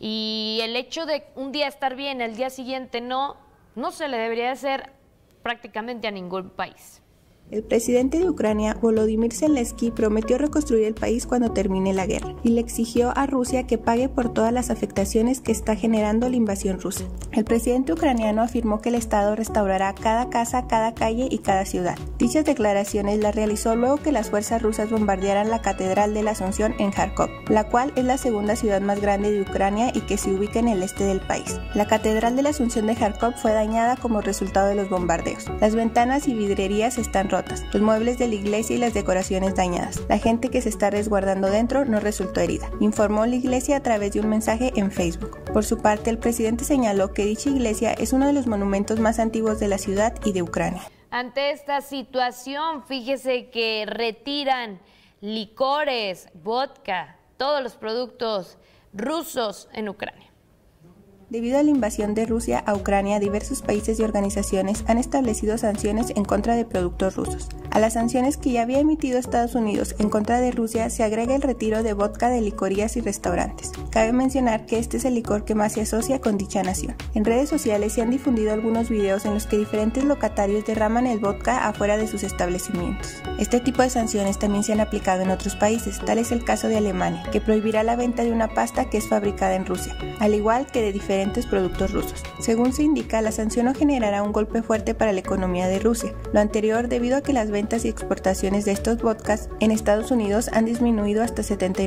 y el hecho de un día estar bien, el día siguiente no se le debería hacer prácticamente a ningún país. El presidente de Ucrania, Volodymyr Zelensky, prometió reconstruir el país cuando termine la guerra y le exigió a Rusia que pague por todas las afectaciones que está generando la invasión rusa. El presidente ucraniano afirmó que el Estado restaurará cada casa, cada calle y cada ciudad. Dichas declaraciones las realizó luego que las fuerzas rusas bombardearan la Catedral de la Asunción en Kharkov, la cual es la segunda ciudad más grande de Ucrania y que se ubica en el este del país. La Catedral de la Asunción de Kharkov fue dañada como resultado de los bombardeos. Las ventanas y vidrierías están rotas, los muebles de la iglesia y las decoraciones dañadas. La gente que se está resguardando dentro no resultó herida, informó la iglesia a través de un mensaje en Facebook. Por su parte, el presidente señaló que dicha iglesia es uno de los monumentos más antiguos de la ciudad y de Ucrania. Ante esta situación, fíjese que retiran licores, vodka, todos los productos rusos en Ucrania. Debido a la invasión de Rusia a Ucrania, diversos países y organizaciones han establecido sanciones en contra de productos rusos. A las sanciones que ya había emitido Estados Unidos en contra de Rusia se agrega el retiro de vodka de licorías y restaurantes. Cabe mencionar que este es el licor que más se asocia con dicha nación. En redes sociales se han difundido algunos videos en los que diferentes locatarios derraman el vodka afuera de sus establecimientos. Este tipo de sanciones también se han aplicado en otros países, tal es el caso de Alemania, que prohibirá la venta de una pasta que es fabricada en Rusia, al igual que de diferentes productos rusos. Según se indica, la sanción no generará un golpe fuerte para la economía de Rusia. Lo anterior debido a que las ventas y exportaciones de estos vodkas en Estados Unidos han disminuido hasta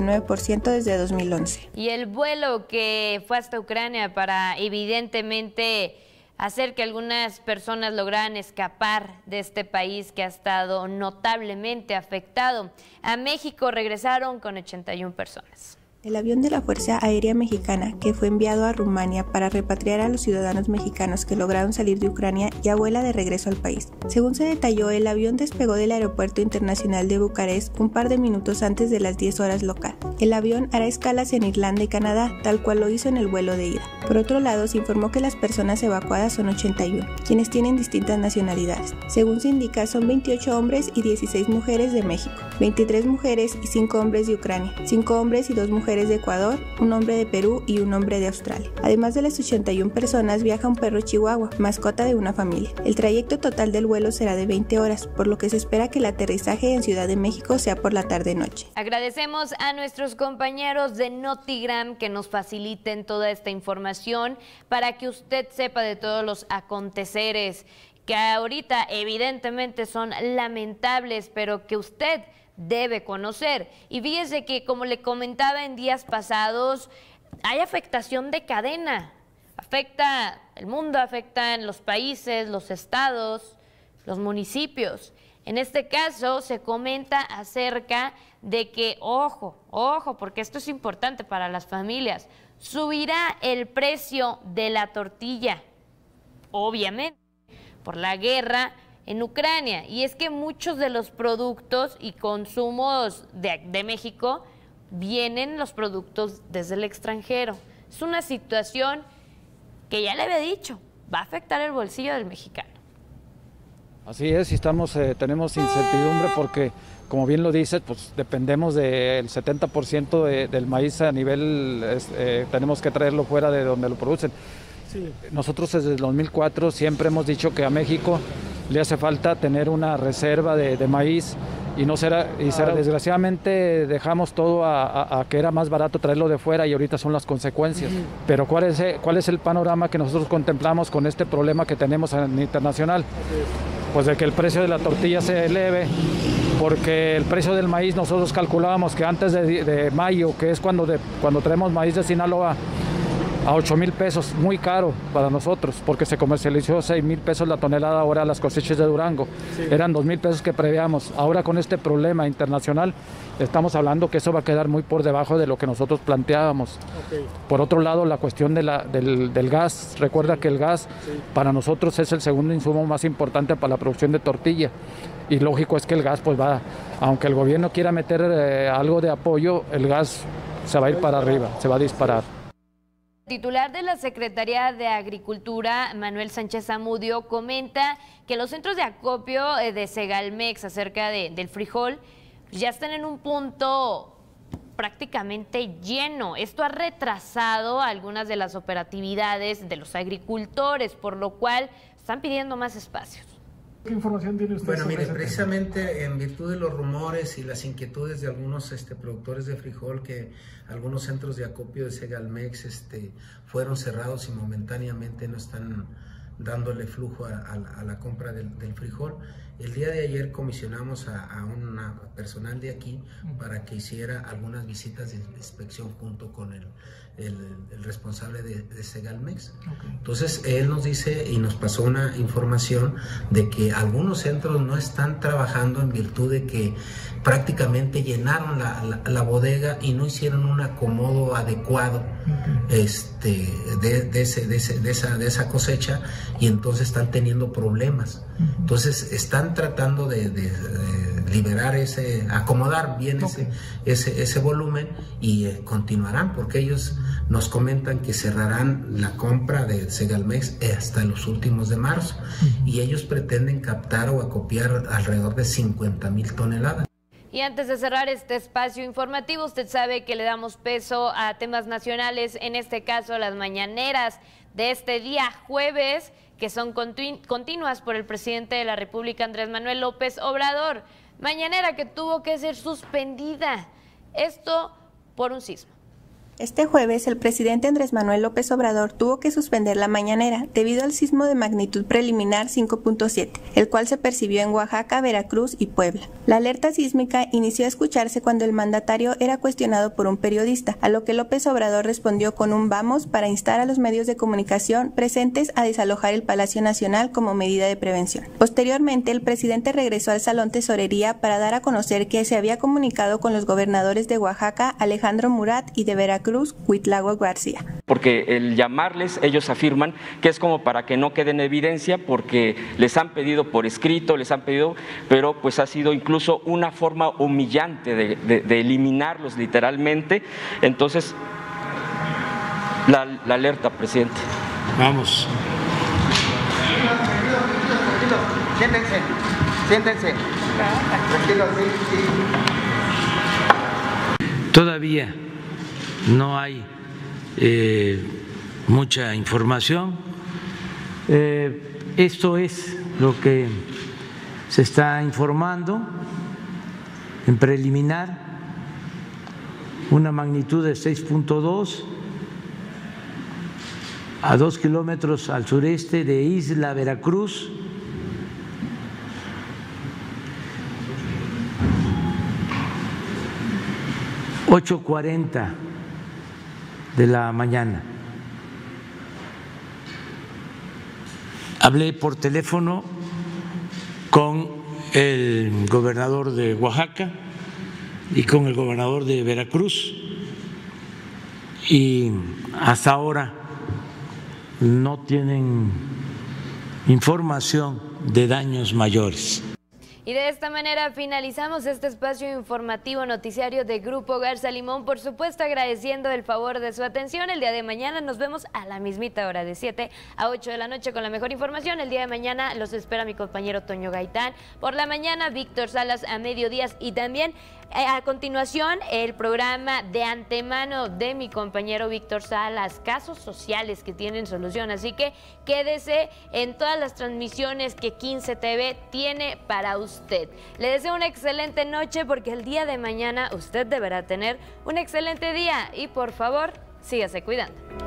79% desde 2011. Y el vuelo que fue hasta Ucrania para evidentemente hacer que algunas personas lograran escapar de este país que ha estado notablemente afectado. A México regresaron con 81 personas. El avión de la Fuerza Aérea Mexicana, que fue enviado a Rumania para repatriar a los ciudadanos mexicanos que lograron salir de Ucrania, ya vuela de regreso al país. Según se detalló, el avión despegó del Aeropuerto Internacional de Bucarest un par de minutos antes de las 10 horas local. El avión hará escalas en Irlanda y Canadá, tal cual lo hizo en el vuelo de ida. Por otro lado, se informó que las personas evacuadas son 81, quienes tienen distintas nacionalidades. Según se indica, son 28 hombres y 16 mujeres de México, 23 mujeres y 5 hombres de Ucrania, 5 hombres y 2 mujeres de Ecuador, un hombre de Perú y un hombre de Australia. Además de las 81 personas, viaja un perro chihuahua, mascota de una familia. El trayecto total del vuelo será de 20 horas, por lo que se espera que el aterrizaje en Ciudad de México sea por la tarde-noche. Agradecemos a nuestros compañeros de Notigram que nos faciliten toda esta información para que usted sepa de todos los aconteceres que ahorita evidentemente son lamentables, pero que usted debe conocer. Y fíjese que, como le comentaba en días pasados, hay afectación de cadena. Afecta el mundo, afectan los países, los estados, los municipios. En este caso se comenta acerca de que, ojo, porque esto es importante para las familias, subirá el precio de la tortilla, obviamente, por la guerra en Ucrania. Y es que muchos de los productos y consumos de México vienen los productos desde el extranjero. Es una situación que ya le había dicho, va a afectar el bolsillo del mexicano. Así es, y tenemos incertidumbre porque, como bien lo dices, pues dependemos del 70% del maíz a nivel, tenemos que traerlo fuera de donde lo producen. Sí. Nosotros desde el 2004 siempre hemos dicho que a México le hace falta tener una reserva de maíz y desgraciadamente dejamos todo a que era más barato traerlo de fuera y ahorita son las consecuencias. Pero ¿cuál es el panorama que nosotros contemplamos con este problema que tenemos a nivel internacional? Pues de que el precio de la tortilla se eleve, porque el precio del maíz nosotros calculábamos que antes de mayo, que es cuando traemos maíz de Sinaloa, a 8,000 pesos, muy caro para nosotros, porque se comercializó 6,000 pesos la tonelada ahora las cosechas de Durango, eran 2,000 pesos que prevíamos. Ahora con este problema internacional estamos hablando que eso va a quedar muy por debajo de lo que nosotros planteábamos. Por otro lado, la cuestión del gas, recuerda que el gas para nosotros es el segundo insumo más importante para la producción de tortilla, y lógico es que el gas pues aunque el gobierno quiera meter algo de apoyo, el gas se va a ir para arriba, se va a disparar. El titular de la Secretaría de Agricultura, Manuel Sánchez Zamudio, comenta que los centros de acopio de Segalmex acerca del frijol ya están en un punto prácticamente lleno. Esto ha retrasado algunas de las operatividades de los agricultores, por lo cual están pidiendo más espacios. ¿Qué información tiene usted? Bueno, mire, precisamente en virtud de los rumores y las inquietudes de algunos productores de frijol, que algunos centros de acopio de Segalmex fueron cerrados y momentáneamente no están dándole flujo a la compra del frijol. El día de ayer comisionamos a un personal de aquí para que hiciera algunas visitas de inspección junto con el responsable de Segalmex. Entonces él nos dice y nos pasó una información de que algunos centros no están trabajando en virtud de que prácticamente llenaron la bodega y no hicieron un acomodo adecuado de esa cosecha, y entonces están teniendo problemas. Entonces están tratando de liberar acomodar bien ese volumen, y continuarán, porque ellos nos comentan que cerrarán la compra de Segalmex hasta los últimos de marzo, y ellos pretenden captar o acopiar alrededor de 50,000 toneladas. Y antes de cerrar este espacio informativo, usted sabe que le damos peso a temas nacionales, en este caso las mañaneras de este día jueves, que son continuas por el presidente de la República, Andrés Manuel López Obrador. Mañanera que tuvo que ser suspendida, esto por un sismo. Este jueves, el presidente Andrés Manuel López Obrador tuvo que suspender la mañanera debido al sismo de magnitud preliminar 5.7, el cual se percibió en Oaxaca, Veracruz y Puebla. La alerta sísmica inició a escucharse cuando el mandatario era cuestionado por un periodista, a lo que López Obrador respondió con un vamos para instar a los medios de comunicación presentes a desalojar el Palacio Nacional como medida de prevención. Posteriormente, el presidente regresó al Salón Tesorería para dar a conocer que se había comunicado con los gobernadores de Oaxaca, Alejandro Murat, y de Veracruz, Cuitlagua García. Porque el llamarles, ellos afirman que es como para que no quede en evidencia, porque les han pedido por escrito, pero pues ha sido incluso una forma humillante de eliminarlos literalmente. Entonces, la alerta, presidente. Vamos. Siéntense. Tranquilo, sí. Todavía no hay mucha información. Esto es lo que se está informando en preliminar, una magnitud de 6.2 a 2 kilómetros al sureste de Isla Veracruz. (8:40 de la mañana). Hablé por teléfono con el gobernador de Oaxaca y con el gobernador de Veracruz, y hasta ahora no tienen información de daños mayores. Y de esta manera finalizamos este espacio informativo noticiario de Grupo Garza Limón. Por supuesto, agradeciendo el favor de su atención. El día de mañana nos vemos a la mismita hora, de 7 a 8 de la noche, con la mejor información. El día de mañana los espera mi compañero Toño Gaitán. Por la mañana, Víctor Salas a mediodía. Y también a continuación, el programa de antemano de mi compañero Víctor Salas, casos sociales que tienen solución. Así que quédese en todas las transmisiones que 15 TV tiene para usted. Le deseo una excelente noche, porque el día de mañana usted deberá tener un excelente día. Y por favor, sígase cuidando.